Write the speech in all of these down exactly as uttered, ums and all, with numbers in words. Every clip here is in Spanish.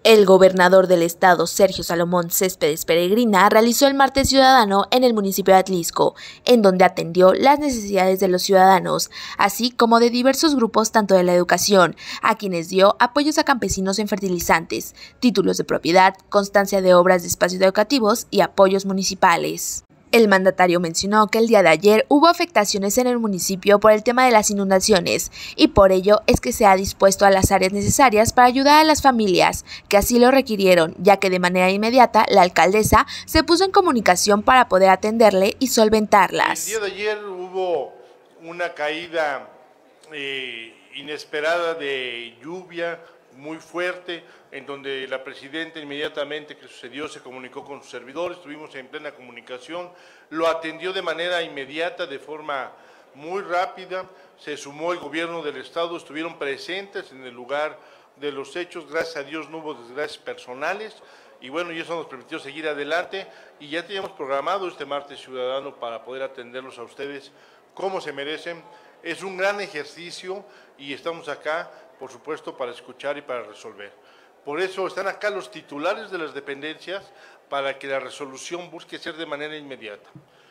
El gobernador del estado, Sergio Salomón Céspedes Peregrina, realizó el Martes Ciudadano en el municipio de Atlisco, en donde atendió las necesidades de los ciudadanos, así como de diversos grupos tanto de la educación, a quienes dio apoyos a campesinos en fertilizantes, títulos de propiedad, constancia de obras de espacios educativos y apoyos municipales. El mandatario mencionó que el día de ayer hubo afectaciones en el municipio por el tema de las inundaciones y por ello es que se ha dispuesto a las áreas necesarias para ayudar a las familias que así lo requirieron, ya que de manera inmediata la alcaldesa se puso en comunicación para poder atenderle y solventarlas. El día de ayer hubo una caída eh, inesperada de lluvia muy fuerte, en donde la presidenta inmediatamente que sucedió se comunicó con sus servidores, estuvimos en plena comunicación, lo atendió de manera inmediata, de forma muy rápida, se sumó el gobierno del estado, estuvieron presentes en el lugar de los hechos, gracias a Dios no hubo desgracias personales, y bueno, y eso nos permitió seguir adelante, y ya teníamos programado este Martes Ciudadano para poder atenderlos a ustedes como se merecen. Es un gran ejercicio y estamos acá, por supuesto, para escuchar y para resolver. Por eso están acá los titulares de las dependencias para que la resolución busque ser de manera inmediata.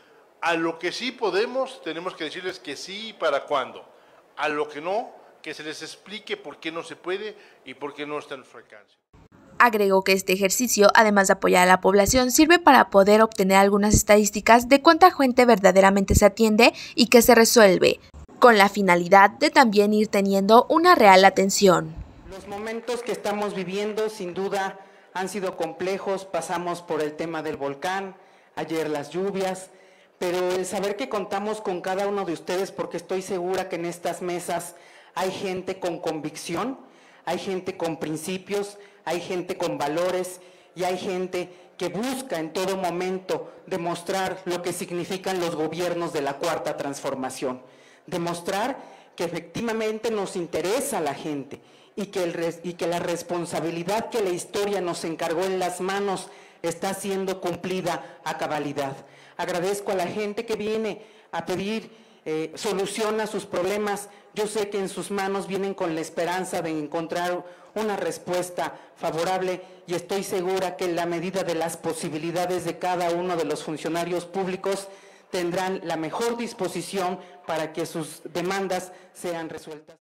A lo que sí podemos, tenemos que decirles que sí y para cuándo. A lo que no, que se les explique por qué no se puede y por qué no está en nuestro alcance. Agregó que este ejercicio, además de apoyar a la población, sirve para poder obtener algunas estadísticas de cuánta gente verdaderamente se atiende y qué se resuelve, con la finalidad de también ir teniendo una real atención. Los momentos que estamos viviendo sin duda han sido complejos, pasamos por el tema del volcán, ayer las lluvias, pero el saber que contamos con cada uno de ustedes, porque estoy segura que en estas mesas hay gente con convicción, hay gente con principios, hay gente con valores y hay gente que busca en todo momento demostrar lo que significan los gobiernos de la Cuarta Transformación. Demostrar que efectivamente nos interesa la gente y que, el, y que la responsabilidad que la historia nos encargó en las manos está siendo cumplida a cabalidad. Agradezco a la gente que viene a pedir eh, solución a sus problemas. Yo sé que en sus manos vienen con la esperanza de encontrar una respuesta favorable y estoy segura que en la medida de las posibilidades de cada uno de los funcionarios públicos tendrán la mejor disposición para que sus demandas sean resueltas.